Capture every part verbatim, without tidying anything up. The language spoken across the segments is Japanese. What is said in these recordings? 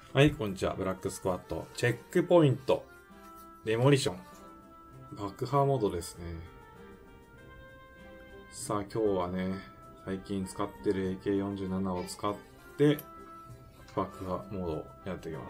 はい、こんにちは。ブラックスクワット。チェックポイント。デモリション。爆破モードですね。さあ、今日はね、最近使ってる エーケーよんじゅうなな を使って、爆破モードをやっていきます。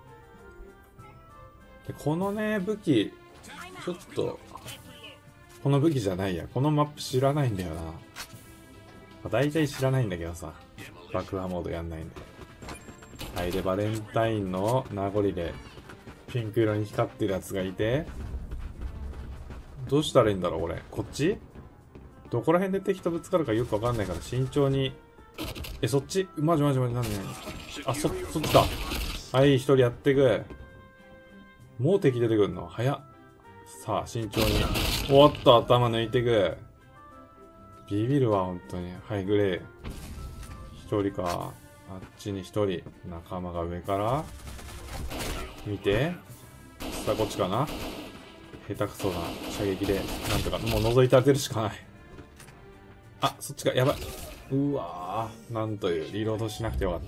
で、このね、武器、ちょっと、この武器じゃないや。このマップ知らないんだよな。まあ、大体知らないんだけどさ。爆破モードやんないんで。はい、で、バレンタインの名残で、ピンク色に光ってるやつがいて、どうしたらいいんだろう、俺。こっち？どこら辺で敵とぶつかるかよくわかんないから、慎重に。え、そっち？マジマジマジ、なんで？あ、そ、そっちだ。はい、一人やってく。もう敵出てくるの早っ。さあ、慎重に。おっと、頭抜いてく。ビビるわ、ほんとに。はい、グレー。一人か。あっちに一人。仲間が上から。見て。さあ、こっちかな。下手くそな射撃で、なんとか、もう覗いて当てるしかない。あ、そっちか、やばい。うわー、なんという、リロードしなくてよかった。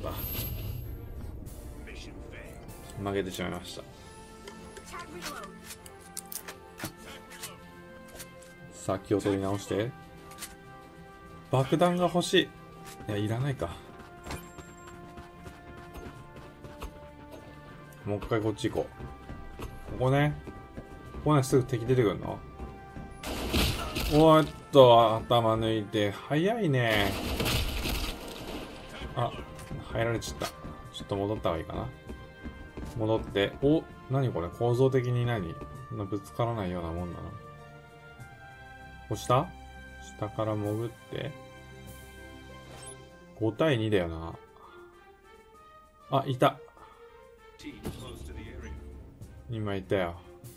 負けてしまいました。さあ、気を取り直して。爆弾が欲しい。いや、いらないか。もう一回こっち行こう。ここね。ここね、すぐ敵出てくるの？おーっと、頭抜いて。早いね。あ、入られちゃった。ちょっと戻った方がいいかな。戻って。お、何これ？構造的に何？そんなぶつからないようなもんなの？押した？下から潜って。ご対にだよな。あ、いた。今いたよ。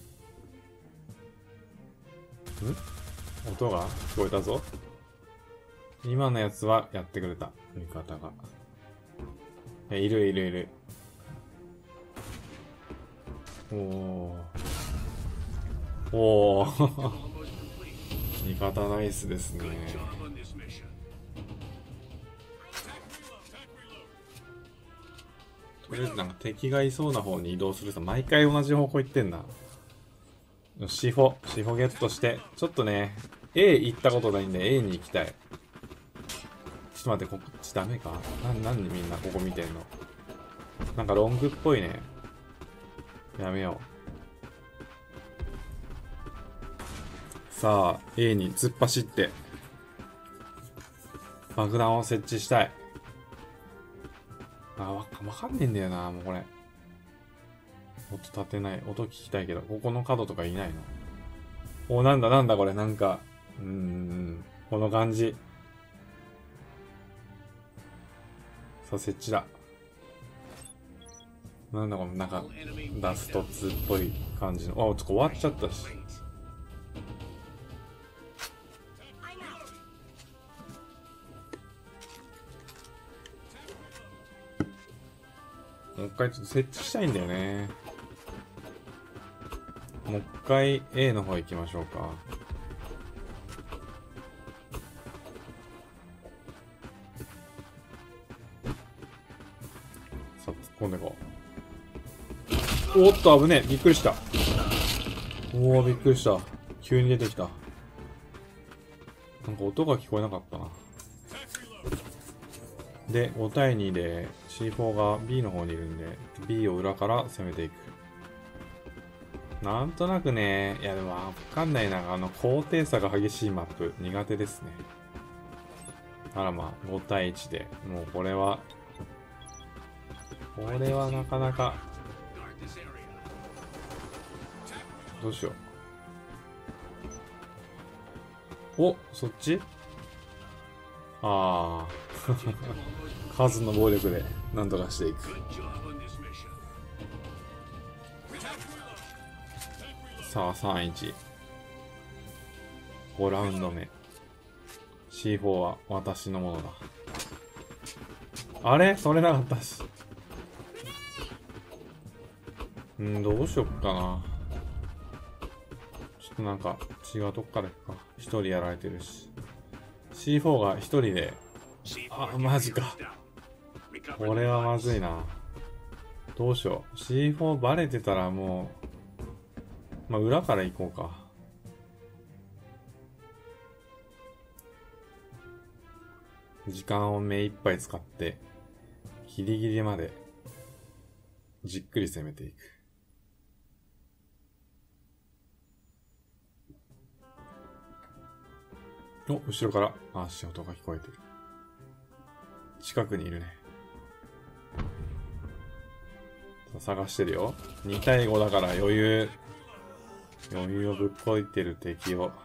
ん？音が聞こえたぞ。今のやつはやってくれた。味方が。え、いるいるいる。おー。おー。味方ナイスですね。とりあえずなんか敵がいそうな方に移動するさ。毎回同じ方向行ってんな。シフォ、シフォゲットして。ちょっとね、A 行ったことないんで A に行きたい。ちょっと待って、こっちダメか？な、なんでみんなここ見てんの？なんかロングっぽいね。やめよう。さあ、A に突っ走って、爆弾を設置したい。あ、わか、わかんねえんだよな、もうこれ。音立てない。音聞きたいけど、ここの角とかいないの？お、なんだなんだこれ、なんか、うーん、この感じ。さあ、設置だ。なんだこの、なんか、ダストツっぽい感じの。あ、ちょっと終わっちゃったし。もう一回ちょっと設置したいんだよね。もう一回 A の方行きましょうか。さあ、突っ込んでいこう。おっと、危ねえ。びっくりした。おー、びっくりした。急に出てきた。なんか音が聞こえなかったな。で、ご対にで シーフォー が B の方にいるんで、B を裏から攻めていく。なんとなくね、いやでもわかんないな。あの、高低差が激しいマップ、苦手ですね。あらまあ、ご対いちで、もうこれは、これはなかなか、どうしよう。お、そっち？ああ。数の暴力で何とかしていく。さあ、さんいち。ごラウンド目。シーフォー は私のものだ。あれ？それなかったし。んー、どうしよっかな。ちょっとなんか違うとこから行くか。一人やられてるし。シーフォー が一人で。あ、マジか。これはまずいな。 どうしよう。 シーフォー バレてたらもう、まあ裏から行こうか。時間を目いっぱい使ってギリギリまでじっくり攻めていく。お、後ろから足音が聞こえてる。近くにいるね。探してるよ。に対ごだから余裕。余裕をぶっこいてる敵を。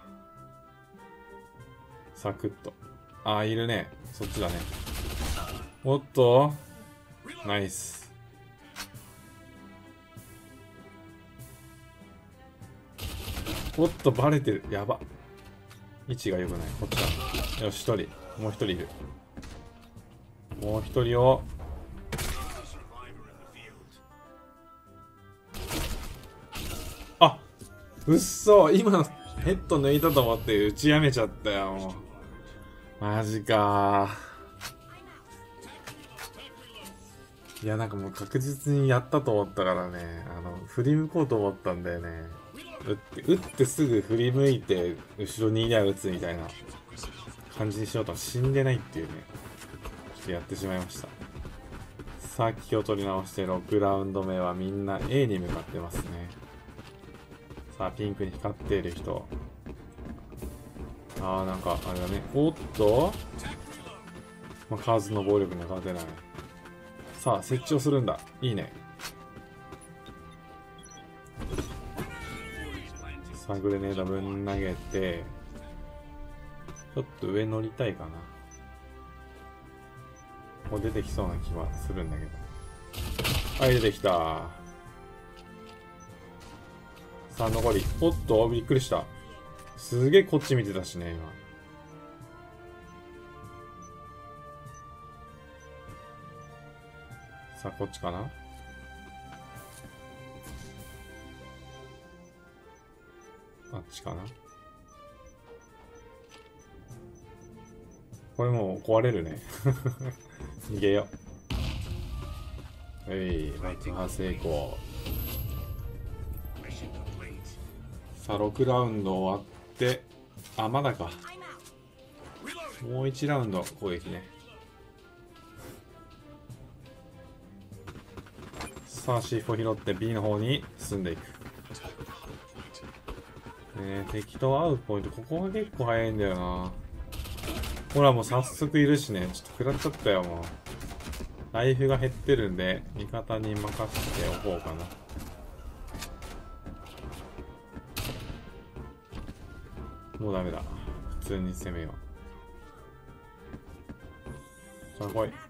サクッと。ああ、いるね。そっちだね。おっとナイス。おっと、バレてる。やば。位置が良くない。こっちだ。よし、一人。もう一人いる。もう一人を。あ、うっそ。今のヘッド抜いたと思って打ちやめちゃったよ。もうマジかー。いや、なんかもう確実にやったと思ったからね。あの、振り向こうと思ったんだよね。打って、打ってすぐ振り向いて、後ろにいりゃ打つみたいな感じにしようとは死んでないっていうね。ちょっとやってしまいました。さあ、気を取り直してろくラウンド目はみんな A に向かってますね。さあ、ピンクに光っている人。あー、なんか、あれだね。おっとまあ、数の暴力には勝てない。さあ、設置をするんだ。いいね。さあ、グレネードぶん投げて、ちょっと上乗りたいかな。もう出てきそうな気はするんだけど。はい、出てきた。さあ、残り。おっと、びっくりした。すげえこっち見てたしね、今。さあ、こっちかな。あっちかな。これもう壊れるね。逃げよう。はい、爆破成功。さあ、ろくラウンド終わって、あ、まだか。もういちラウンド攻撃ね。さあ、シーフォー 拾って B の方に進んでいく。ね、敵と会うポイント、ここが結構早いんだよな。ほら、もう早速いるしね。ちょっと食らっちゃったよ、もう。ライフが減ってるんで、味方に任せておこうかな。もうダメだ。普通に攻めよう。さあ、来い。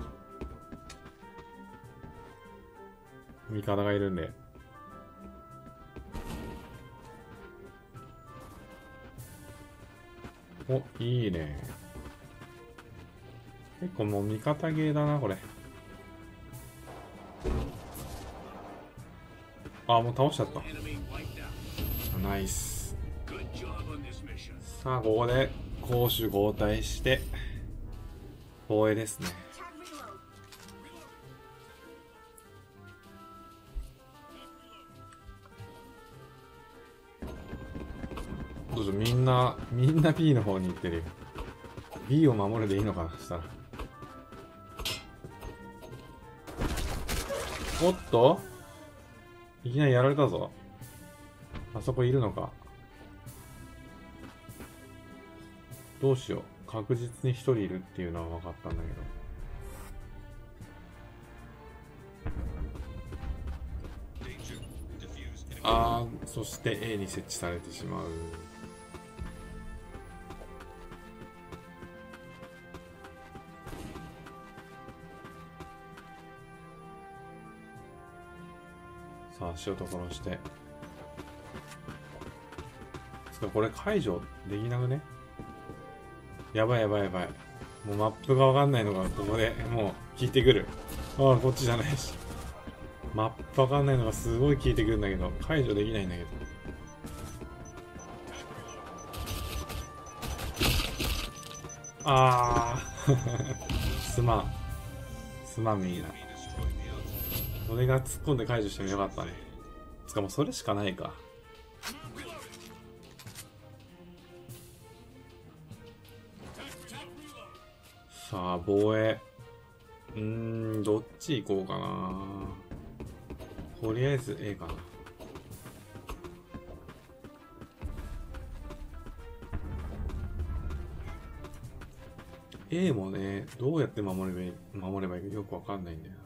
味方がいるんで。お、いいね。結構もう味方ゲーだな、これ。あ、もう倒しちゃった。ナイス。さあ、ここで攻守交代して、防衛ですね。どうぞ、みんな、みんな B の方に行ってるよ。B を守るでいいのかな、したら。おっといきなりやられたぞ。あそこいるのか。どうしよう。確実に一人いるっていうのは分かったんだけど。あー、そして A に設置されてしまう。さあ、足音殺して。つか、これ解除できなくね？やばいやばいやばい。もうマップがわかんないのがここでもう効いてくる。ああ、こっちじゃないし。マップわかんないのがすごい効いてくるんだけど、解除できないんだけど。ああ。すまん。すまんみんな。 俺が突っ込んで解除してもよかったね。つかもうそれしかないか。さあ、防衛。うーん、どっち行こうかな。とりあえず A かな。A もね、どうやって守ればいい、守ればいいかよくわかんないんだよな。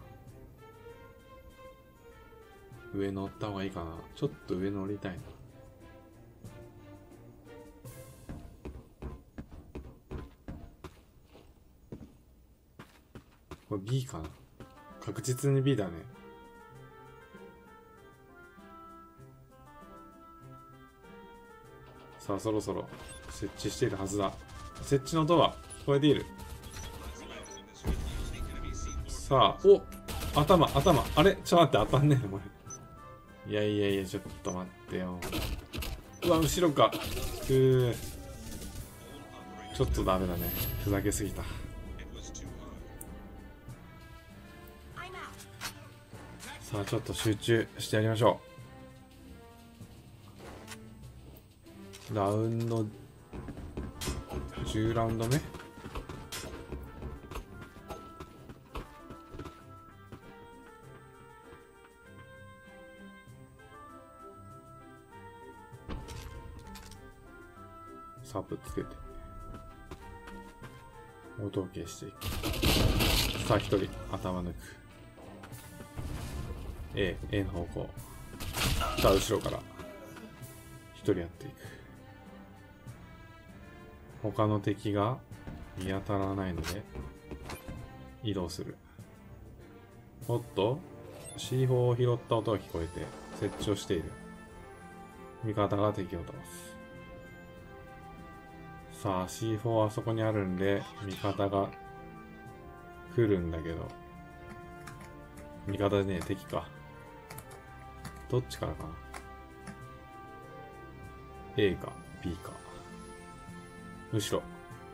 上乗った方がいいかな。ちょっと上乗りたいな。これ B かな。確実に B だね。さあ、そろそろ設置しているはずだ。設置のドア、聞こえている。さあ、お頭、頭。あれちょっと待って、当たんねえのこれ。いやいやいや、ちょっと待ってよ。うわ、後ろか。うー。ちょっとダメだね。ふざけすぎた。さあ、ちょっと集中してやりましょう。ラウンド、じゅうラウンド目。サブつけて。音を消していく。さあ、一人、頭抜く。A、A の方向。さあ、後ろから。一人やっていく。他の敵が見当たらないので、移動する。おっと、シーフォー を拾った音が聞こえて、設置をしている。味方が敵を倒す。さあ、シーフォー はあそこにあるんで、味方が来るんだけど、味方でねえ、敵か。どっちからかな ?A か B か。後ろ。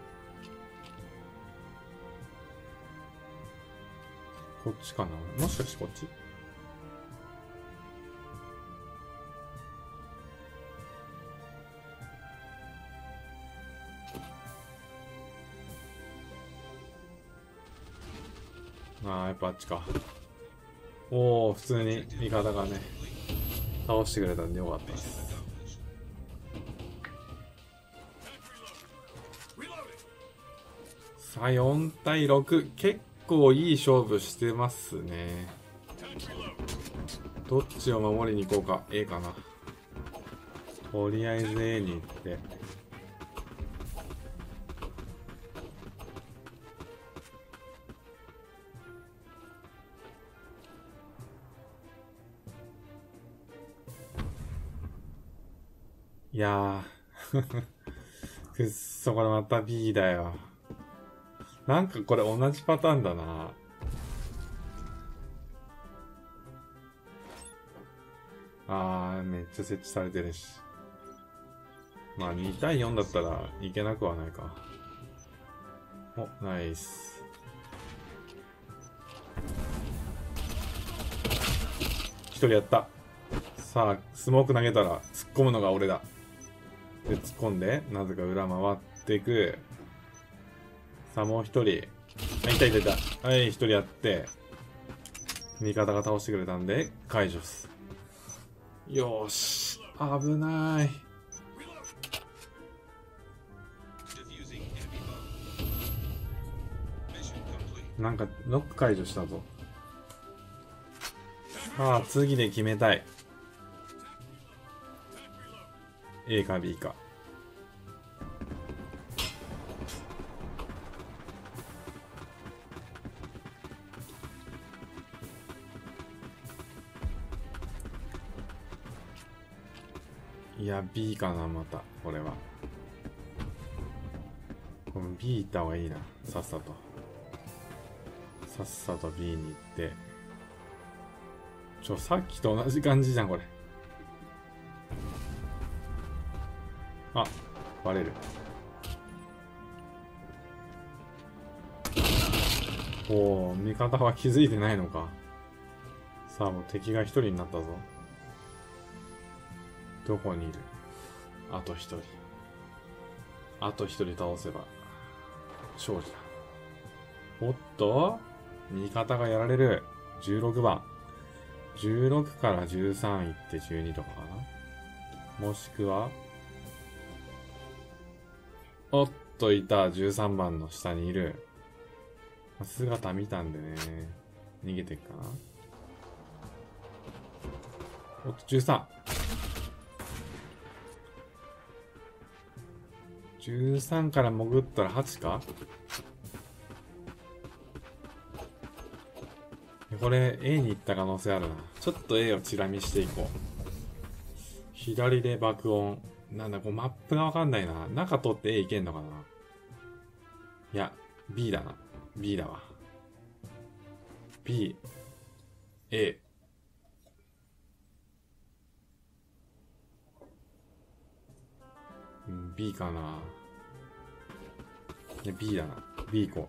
こっちかな、もしかしてこっち。ああ、やっぱあっちか。おお、普通に味方がね、倒してくれたんでよかったです。さあ、よんたいろく。結構いい勝負してますね。どっちを守りに行こうか。A かな。とりあえず A に行って。いやー。くっそ、これまた B だよ。なんかこれ同じパターンだな。あー、めっちゃ設置されてるし。まあにたいよんだったらいけなくはないか。お、ナイス。一人やった。さあ、スモーク投げたら突っ込むのが俺だ。で、突っ込んで、なぜか裏回っていく。さあ、もう一人。あ、いたいたいた。はい、一人やって。味方が倒してくれたんで、解除す。よーし。危ない。なんか、ノック解除したぞ。さあ、次で決めたい。A か B か。いや、B かな、また、これは。この B 行った方がいいな、さっさと。さっさと B に行って。ちょ、さっきと同じ感じじゃん、これ。あ、バレる。おお、味方は気づいてないのか。 さあ、もう敵が一人になったぞ。どこにいる？あと一人。あと一人倒せば、勝利だ。おっと味方がやられる。じゅうろくばん。じゅうろくからじゅうさんいってじゅうにとかかな。もしくは、おっといた。じゅうさんばんの下にいる。姿見たんでね。逃げていくかな。おっと、じゅうさん。じゅうさんから潜ったらはちか？これ A に行った可能性あるな。ちょっと A をチラ見していこう。左で爆音。なんだ、こうマップがわかんないな。中通って A 行けんのかな。いや、B だな。B だわ。B、A。うん、B かな。いや、B だな。B 行こ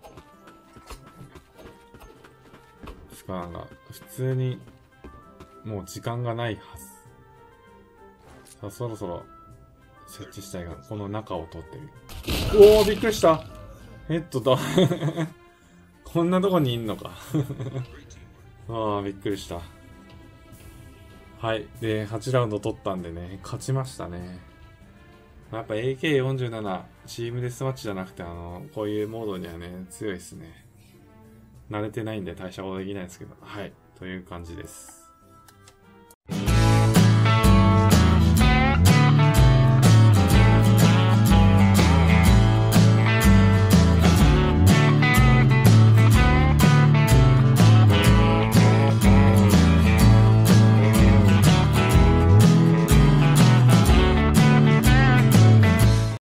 う。しかなんか、普通に、もう時間がないはず。さあ、そろそろ、設置したいが、この中を通ってみる。おー、びっくりした。ヘッドだ。こんなとこにいんのか。ああ、びっくりした。はい。で、はちラウンド取ったんでね、勝ちましたね。やっぱ エーケーよんじゅうなな、チームデスマッチじゃなくて、あの、こういうモードにはね、強いですね。慣れてないんで大したことできないですけど。はい。という感じです。